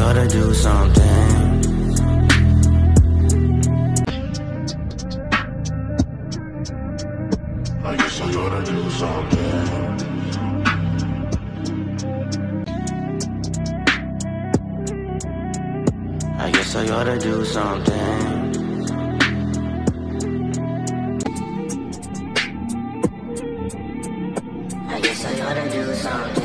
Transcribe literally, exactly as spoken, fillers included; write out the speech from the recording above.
ought to do something. I guess I ought to do something. I guess I ought to do something. I guess I ought to do something.